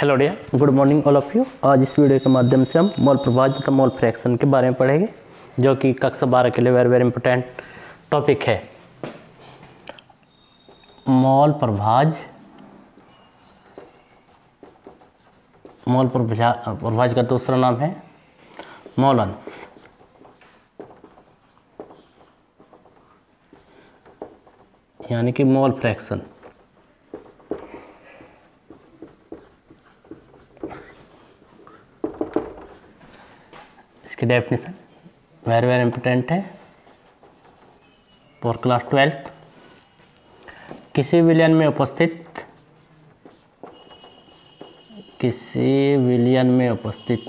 Hello dear, good morning all of you. आज इस video के माध्यम से हम मोल प्रभाज तथा मोल फ्रैक्शन के बारे में पढ़ेंगे, जो कि कक्षा 12 के लिए वेरी वेरी इंपॉर्टेंट टॉपिक है। मोल प्रभाज का दूसरा नाम है मोल अंश, यानी कि मोल फ्रैक्शन। इसकी डेफिनेशन वेरी वेरी इंपॉर्टेंट है फॉर क्लास 12th। किसी विलयन में उपस्थित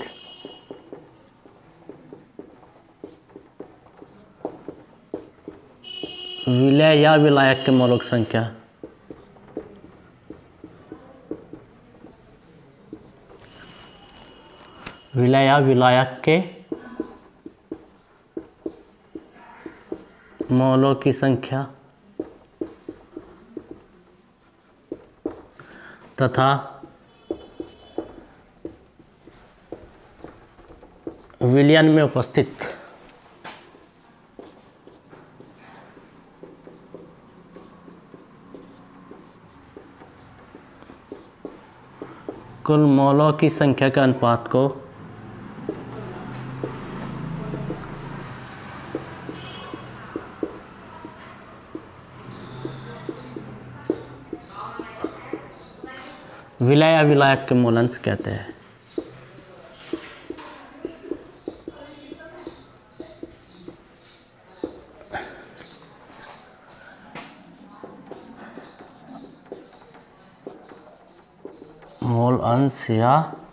विलय या विलायक के मौलिक संख्या विलय या विलायक के मौलों की संख्या तथा विलयन में उपस्थित कुल मौलों की संख्या के अनुपात को विलय या विलायक के मोल अंश कहते हैं। मोल अंश या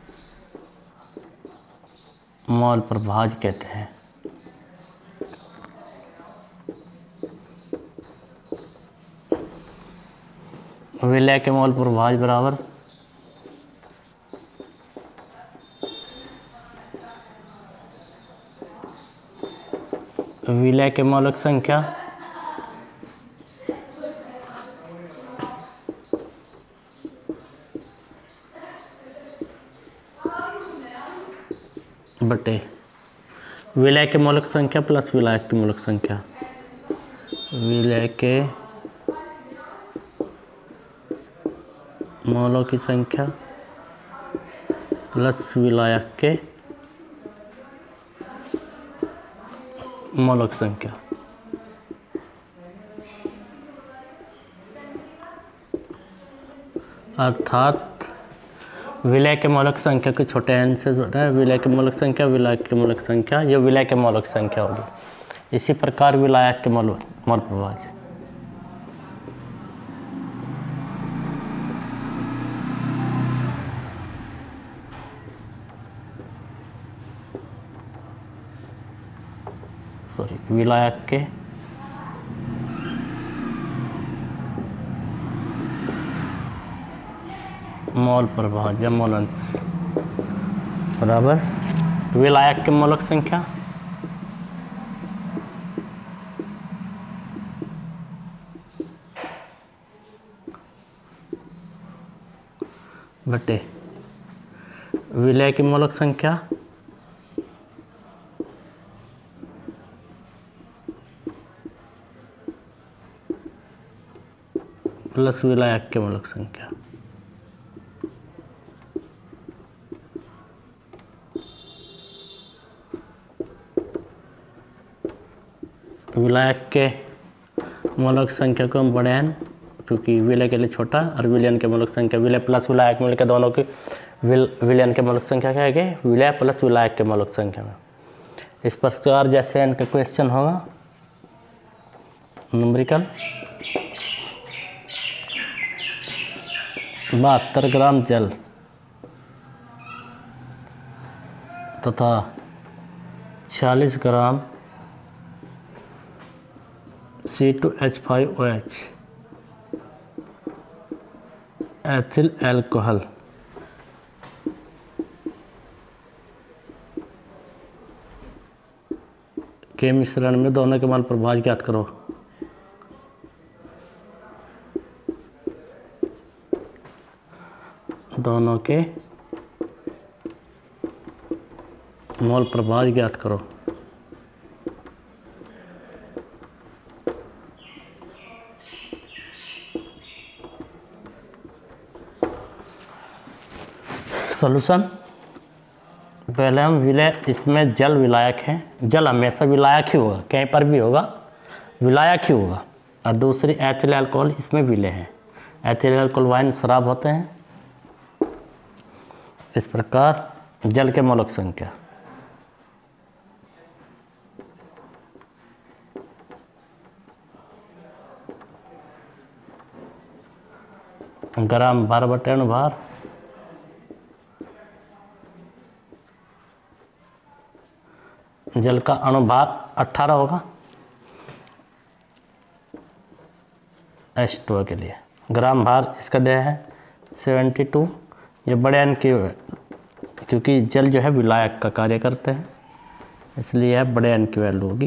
मोल प्रभाज कहते हैं। विलय के मोल प्रभाज बराबर विलय के मौलिक संख्या बटे विलय के मौलिक संख्या प्लस विलायक की मौलिक संख्या। विलय के मौलों की संख्या प्लस विलायक के मौलिक संख्या। अर्थात विलय के मौलिक संख्या के छोटे n से जोड़ा है विलय के मौलिक संख्या विलायक के मौलिक संख्या, ये विलय के मौलिक संख्या होगी। इसी प्रकार विलायक के मोल प्रभाज विलायक के मोल प्रभाज या मोल अंश बराबर विलायक के मौलिक संख्या बटे विलय की मौलिक संख्या प्लस विलायक के मौलिक संख्या। विलायक के मौलिक संख्या को हम बड़े n, क्योंकि विलय के लिए छोटा, और विलयन के मौलिक संख्या विलय प्लस विलायक मिलकर दोनों की विलयन के मौलिक संख्या क्या है, विलय प्लस विलायक के मौलिक संख्या में। इस प्रकार जैसे n का क्वेश्चन होगा नंबरिकल 72 ग्राम जल तथा 40 ग्राम C2H5OH एथिल एल्कोहल के मिश्रण में दोनों के मोल प्रभाज ज्ञात करो। दोनों के मोल प्रभाव ज्ञात करो। सॉल्यूशन, पहले हम विलय, इसमें जल विलायक है, जल हमेशा विलायक ही होगा, कहीं पर भी होगा विलायक ही होगा। और दूसरी एथिल अल्कोहल, इसमें विलय है। एथिल अल्कोहल वाइन शराब होते हैं। इस प्रकार जल के मौलिक संख्या ग्राम भार बटे अणुभार, जल का अणुभार 18 होगा H2O के लिए। ग्राम भार इसका दिया है 72। ये बड़े एन की है, क्योंकि जल जो है विलायक का कार्य करते हैं, इसलिए यह बड़े एन की वैल्यू होगी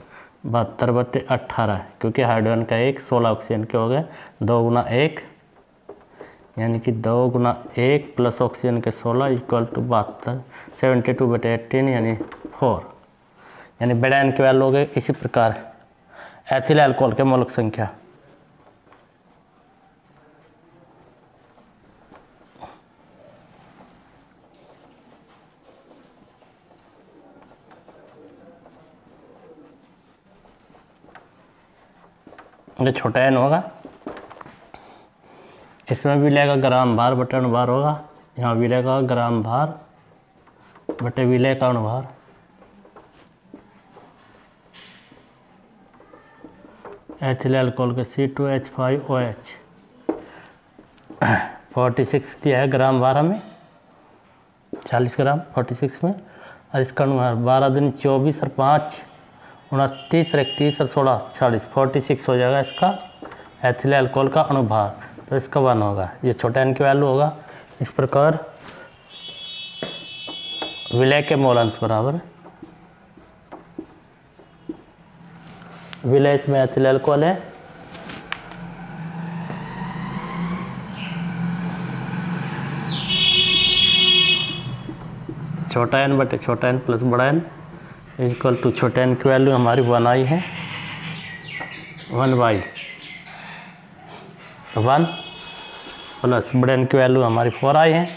72/18, क्योंकि हाइड्रोजन का 1 16 ऑक्सीजन के हो गए, 2 गुना 1 यानी कि 2 गुना 1 प्लस ऑक्सीजन के 16 इक्वल टू 72, 72/18 यानी 4, यानी बड़े एन की वैल्यू हो गई। इसी प्रकार एथिल अल्कोहल के मौलिक संख्या ये छोटा एन होगा, इसमें भी लेगा ग्राम भार बटे अणुभार होगा, यहाँ भी लेगा ग्राम भार बटे विलय का अणुभार। एथिल अल्कोहल के C2H5OH 46 दिया है ग्राम भार हमें, 40 ग्राम 46 में। और इसका अणुभार 12 दूनी 24 और 5 29 और 31 और 16 40 46 हो जाएगा इसका एथिल अल्कोहल का अणुभार। तो इसका 1 होगा, ये छोटा एन की वैल्यू होगा। इस प्रकार विलय के मोल अंश बराबर विलय, इसमें एथिल अल्कोहल है, छोटा एन बटे छोटा एन प्लस बड़ा एन इक्वल टू छोटे एन की वैल्यू हमारी 1 आई है, 1/1 प्लस बड़े एन की वैल्यू हमारी 4 आई है,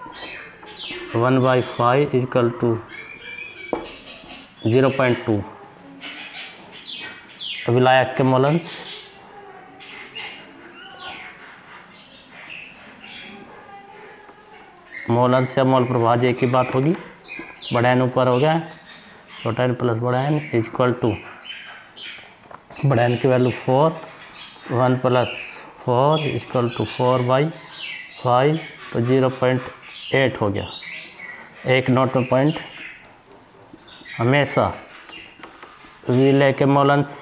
1/5 इक्वल टू 0.2। विलायक के मोल अंश या मोल प्रभाव एक ही बात होगी, बड़ा एन ऊपर हो गया, छोटा एन प्लस बड़ा एन इक्वल टू बड़ा एन की वैल्यू 4, 1 प्लस 4 इक्वल टू 4/5, तो 0.8 हो गया। एक नोट में पॉइंट, हमेशा विलय के मोल अंश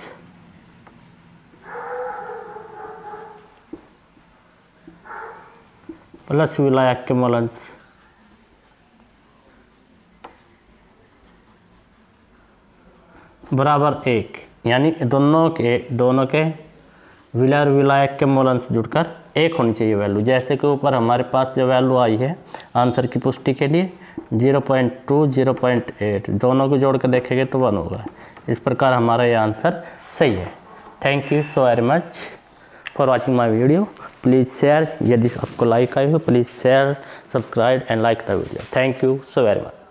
प्लस विलायक के मोल अंश बराबर 1, यानी दोनों के विलय और विलायक के मोल अंश जुड़कर 1 होनी चाहिए वैल्यू। जैसे कि ऊपर हमारे पास जो वैल्यू आई है आंसर की पुष्टि के लिए 0.2 0.8, दोनों को जोड़ कर देखेंगे तो 1 होगा। इस प्रकार हमारा ये आंसर सही है। Thank you so very much for watching my video. Please share, यदि आपको लाइक आई हो please share, subscribe and like the video. Thank you so very much.